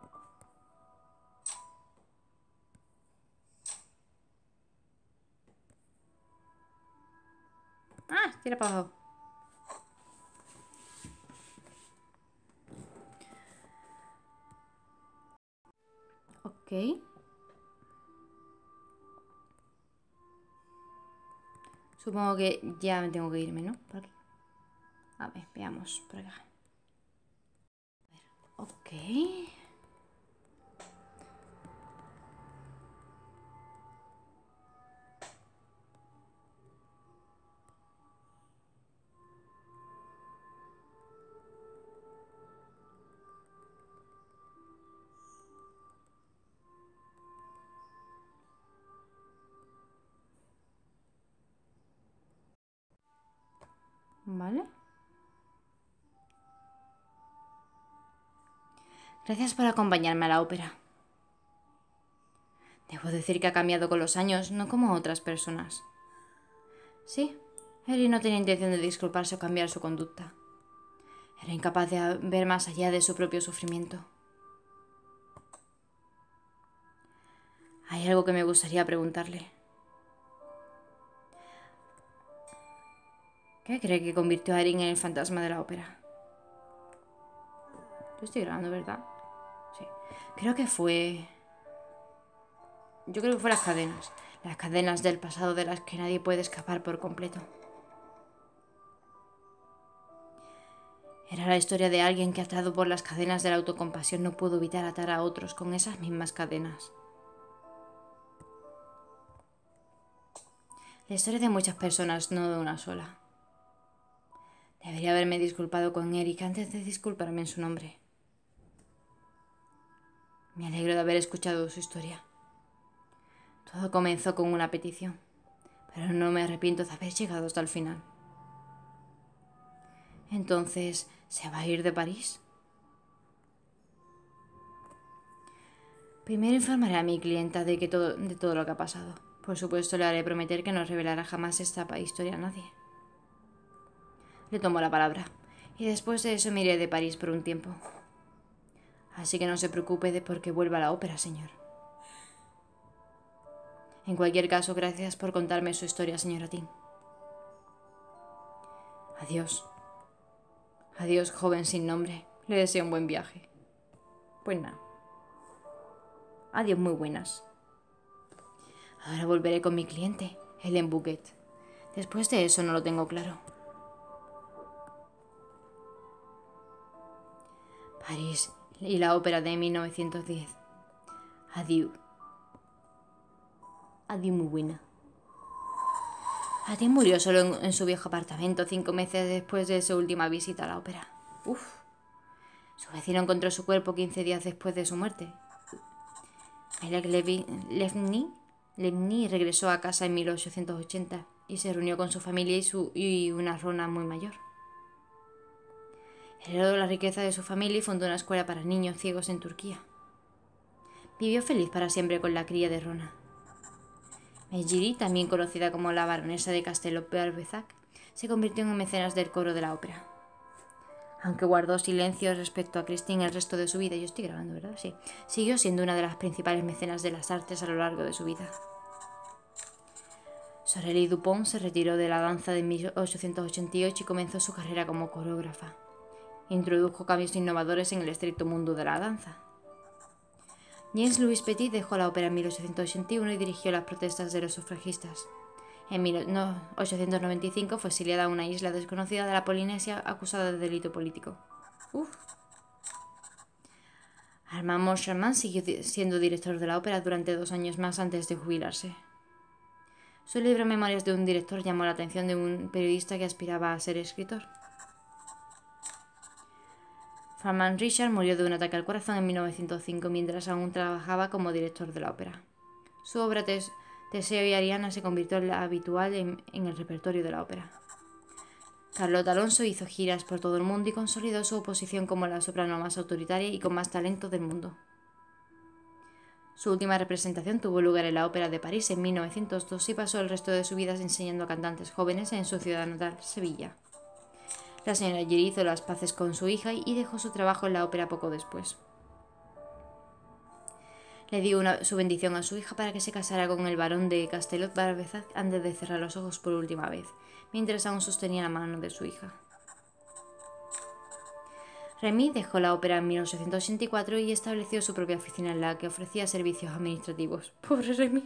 Ah, tira para abajo. Ok. Supongo que ya me tengo que irme, ¿no? Por aquí. A ver, veamos por acá. Ok. Vale. Gracias por acompañarme a la ópera. Debo decir que ha cambiado con los años, no como otras personas. Sí, Eri no tenía intención de disculparse o cambiar su conducta. Era incapaz de ver más allá de su propio sufrimiento. Hay algo que me gustaría preguntarle. ¿Qué cree que convirtió a Erin en el fantasma de la ópera? Yo estoy grabando, ¿verdad? Sí. Creo que fue... Yo creo que fue las cadenas. Las cadenas del pasado de las que nadie puede escapar por completo. Era la historia de alguien que, atado por las cadenas de la autocompasión, no pudo evitar atar a otros con esas mismas cadenas. La historia de muchas personas, no de una sola. Debería haberme disculpado con Eric antes de disculparme en su nombre. Me alegro de haber escuchado su historia. Todo comenzó con una petición, pero no me arrepiento de haber llegado hasta el final. Entonces, ¿se va a ir de París? Primero informaré a mi clienta de todo lo que ha pasado. Por supuesto, le haré prometer que no revelará jamás esta historia a nadie. Le tomo la palabra, y después de eso me iré de París por un tiempo. Así que no se preocupe de por qué vuelva a la ópera, señor. En cualquier caso, gracias por contarme su historia, señora Ting. Adiós. Adiós, joven sin nombre. Le deseo un buen viaje. Pues nada. Adiós, muy buenas. Ahora volveré con mi cliente, Helen Bouquet. Después de eso no lo tengo claro. París y la ópera de 1910. Adiós. Adiós, muy buena. Ati murió solo en su viejo apartamento 5 meses después de su última visita a la ópera. Uf. Su vecino encontró su cuerpo 15 días después de su muerte. Elek Levny regresó a casa en 1880 y se reunió con su familia y una rona muy mayor. Heredó la riqueza de su familia y fundó una escuela para niños ciegos en Turquía. Vivió feliz para siempre con la cría de Rona. Mejiri, también conocida como la baronesa de Castelló-Barbezac, se convirtió en mecenas del coro de la ópera. Aunque guardó silencio respecto a Christine el resto de su vida, yo estoy grabando, ¿verdad? Sí. Siguió siendo una de las principales mecenas de las artes a lo largo de su vida. Sorelli Dupont se retiró de la danza de 1888 y comenzó su carrera como coreógrafa. Introdujo cambios innovadores en el estricto mundo de la danza. James Louis Petit dejó la ópera en 1881 y dirigió las protestas de los sufragistas. En 1895 fue exiliada a una isla desconocida de la Polinesia acusada de delito político. Armand Moncharmin siguió siendo director de la ópera durante 2 años más antes de jubilarse. Su libro Memorias de un director llamó la atención de un periodista que aspiraba a ser escritor. Farman Richard murió de un ataque al corazón en 1905 mientras aún trabajaba como director de la ópera. Su obra Teseo y Ariana se convirtió en la habitual en el repertorio de la ópera. Carlota Alonso hizo giras por todo el mundo y consolidó su posición como la soprano más autoritaria y con más talento del mundo. Su última representación tuvo lugar en la Ópera de París en 1902 y pasó el resto de su vida enseñando a cantantes jóvenes en su ciudad natal, Sevilla. La señora Giry hizo las paces con su hija y dejó su trabajo en la ópera poco después. Le dio su bendición a su hija para que se casara con el barón de Castelot-Barbezac antes de cerrar los ojos por última vez, mientras aún sostenía la mano de su hija. Remy dejó la ópera en 1884 y estableció su propia oficina en la que ofrecía servicios administrativos. ¡Pobre Remy!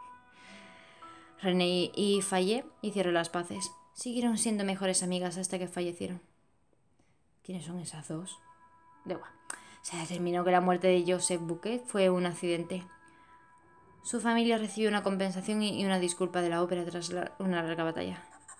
René y Fayet hicieron las paces. Siguieron siendo mejores amigas hasta que fallecieron. ¿Quiénes son esas dos? Da igual. Se determinó que la muerte de Joseph Bouquet fue un accidente. Su familia recibió una compensación y una disculpa de la ópera tras una larga batalla.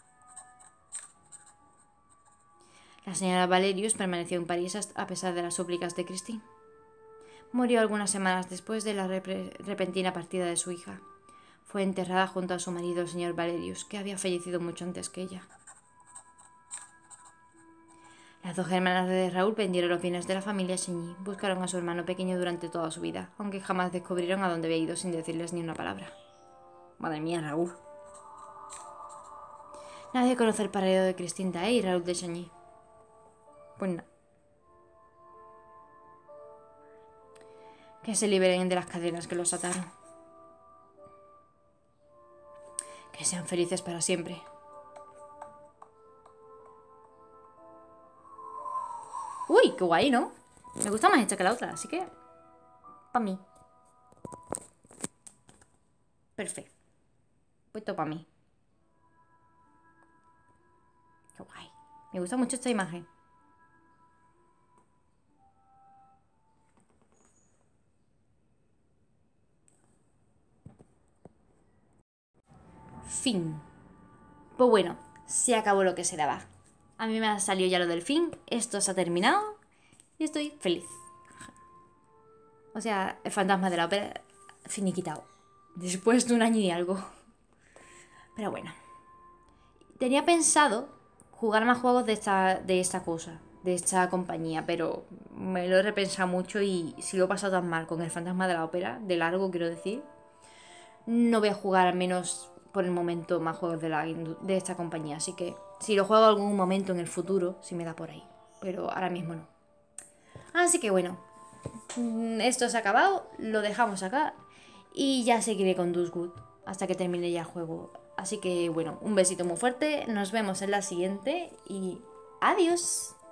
La señora Valerius permaneció en París a pesar de las súplicas de Christine. Murió algunas semanas después de la repentina partida de su hija. Fue enterrada junto a su marido, el señor Valerius, que había fallecido mucho antes que ella. Las 2 hermanas de Raúl vendieron los bienes de la familia Chigny. Buscaron a su hermano pequeño durante toda su vida, aunque jamás descubrieron a dónde había ido sin decirles ni una palabra. Madre mía, Raúl. Nadie conoce el paradero de Christine Daae y Raúl de Chigny. Pues nada. Que se liberen de las cadenas que los ataron. Que sean felices para siempre. Uy, qué guay, ¿no? Me gusta más esta que la otra, así que... para mí. Perfecto. Puesto para mí. Qué guay. Me gusta mucho esta imagen. Fin. Pues bueno, se acabó lo que se daba. A mí me ha salido ya lo del fin. Esto se ha terminado. Y estoy feliz. O sea, el fantasma de la ópera finiquitado. Después de 1 año y algo. Pero bueno. Tenía pensado jugar más juegos de esta cosa. De esta compañía. Pero me lo he repensado mucho y si lo he pasado tan mal con el fantasma de la ópera. De largo, quiero decir. No voy a jugar al menos por el momento más juegos de esta compañía. Así que si lo juego algún momento en el futuro, si me da por ahí. Pero ahora mismo no. Así que bueno, esto se ha acabado, lo dejamos acá y ya seguiré con Dustwood hasta que termine ya el juego. Así que bueno, un besito muy fuerte, nos vemos en la siguiente y adiós.